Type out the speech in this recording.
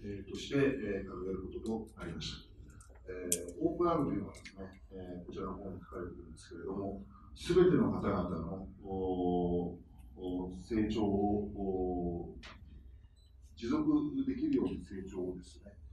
として、掲げることとなりました。オープンアームというのはですね、こちらの方に書かれているんですけれども、すべての方々の成長を持続できるように成長をですね、